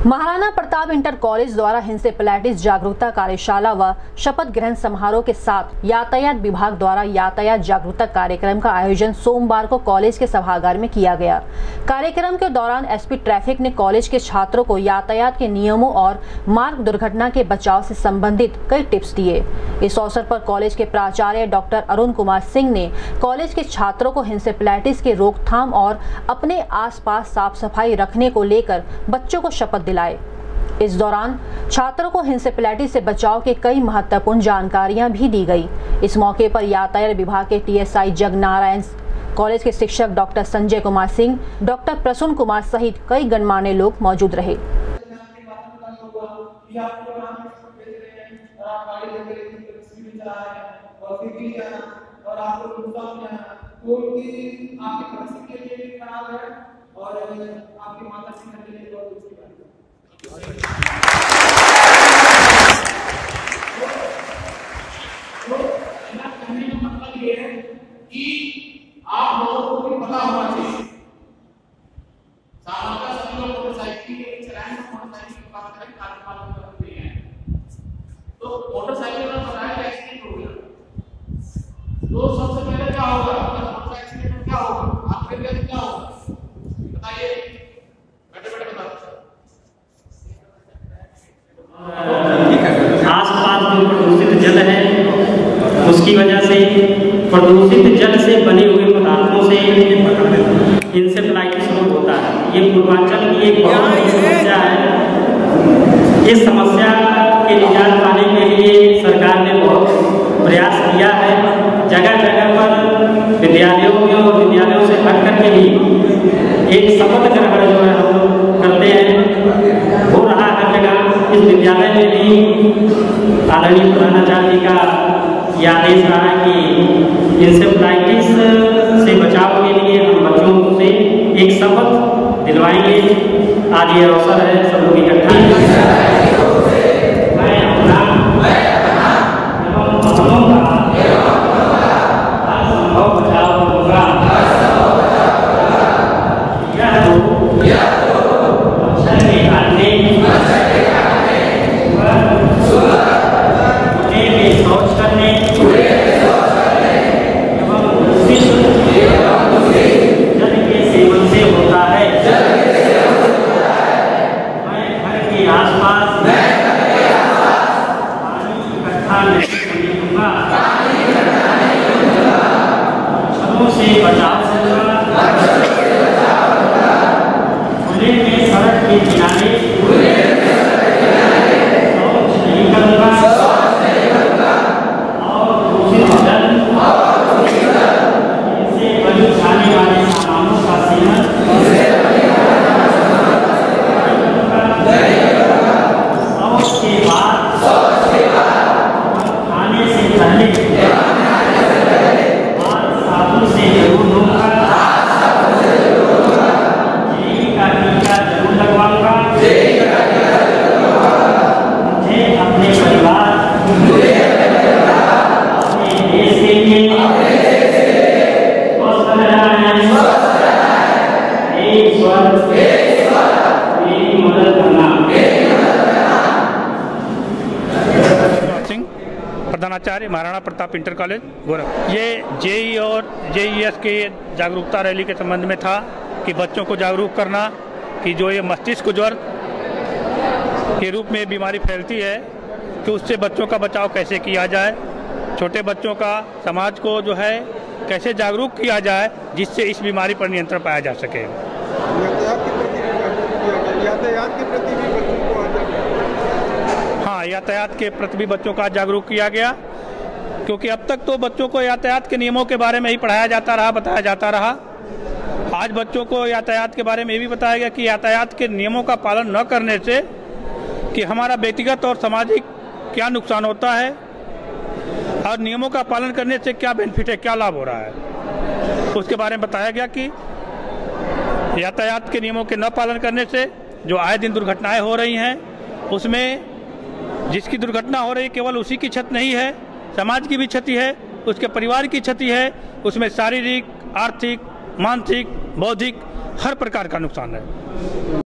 Maharana Pratap inter college द्वारा encephalitis जागरूकता कार्यशाला व शपथ ग्रहण समारोह के साथ यातायात विभाग द्वारा यातायात जागरूकता कार्यक्रम का आयोजन सोमवार को कॉलेज के सभागार में किया गया। कार्यक्रम के दौरान एसपी ट्रैफिक ने कॉलेज के छात्रों को यातायात के नियमों और मार्ग दुर्घटना के बचाव से संबंधित कई टिप्स दिए। इस अवसर पर कॉलेज के प्राचार्य डॉक्टर अरुण कुमार सिंह ने कॉलेज के छात्रों को इंसेफेलाइटिस के रोकथाम और अपने आसपास साफ सफाई रखने को लेकर बच्चों को शपथ दिलाए। इस दौरान छात्रों को इंसेफेलाइटिस से बचाव के कई महत्वपूर्ण जानकारियां भी दी गई। इस मौके पर यातायात विभाग के टीएसआई जगनारायण, कॉलेज के शिक्षक डॉक्टर संजय कुमार सिंह, डॉक्टर प्रसून कुमार सहित कई गणमान्य लोग मौजूद रहे। कहने का मतलब ये है कि आप लोगों को भी पता होना चाहिए। सामान्यतः सभी लोग मोटरसाइकिल चलाएंगे, मोटरसाइकिल की बात करें, कार की बात करते हैं। तो मोटरसाइकिल का बताया कि एक्सीडेंट हो गया, तो सबसे पहले क्या होगा? मोटरसाइकिल एक्सीडेंट में क्या होगा? आप फिर क्या होगा बताइए, बैठे-बैठे बताओ। आसपास जो प्रदूषित जल है उसकी वजह से, प्रदूषित जल से बने हुए पदार्थों से इंसेफेलाइटिस रोग होता है। ये पूर्वांचल की एक बहुत बड़ी समस्या है। इस समस्या के निजात पाने के लिए सरकार ने बहुत प्रयास किया है। जगह जगह पर विद्यालयों में और विद्यालयों से हट करके भी एक शपथ ग्रहण जो है हम लोग करते हैं, हो रहा है हर जगह। इस विद्यालय में भी आदरणीय प्रधानाचार्य जी का यह आदेश रहा कि इंसेफेलाइटिस से बचाव के लिए हम बच्चों से एक शपथ दिलवाएंगे। आज ये अवसर है सब लोग इकट्ठा से बचाव खुले में सड़क के किनारे शौच नहीं करूँगा और दूषित जल इनसे बनी जाने वाले सामानों का सेवन शौच के बाद खाने से पहले प्रधानाचार्य महाराणा प्रताप इंटर कॉलेज गोरखपुर। ये जेई और जेईएस के जागरूकता रैली के संबंध में था कि बच्चों को जागरूक करना कि जो ये मस्तिष्क ज्वर के रूप में बीमारी फैलती है कि उससे बच्चों का बचाव कैसे किया जाए, छोटे बच्चों का, समाज को जो है कैसे जागरूक किया जाए जिससे इस बीमारी पर नियंत्रण पाया जा सके। हाँ, यातायात के प्रति भी बच्चों का जागरूक किया गया, क्योंकि अब तक तो बच्चों को यातायात के नियमों के बारे में ही पढ़ाया जाता रहा, बताया जाता रहा। आज बच्चों को यातायात के बारे में ये भी बताया गया कि यातायात के नियमों का पालन न करने से कि हमारा व्यक्तिगत और सामाजिक क्या नुकसान होता है और नियमों का पालन करने से क्या बेनिफिट है, क्या लाभ हो रहा है। उसके बारे में बताया गया कि यातायात के नियमों के न पालन करने से जो आए दिन दुर्घटनाएं हो रही हैं, उसमें जिसकी दुर्घटना हो रही केवल उसी की क्षति नहीं है, समाज की भी क्षति है, उसके परिवार की क्षति है, उसमें शारीरिक, आर्थिक, मानसिक, बौद्धिक हर प्रकार का नुकसान है।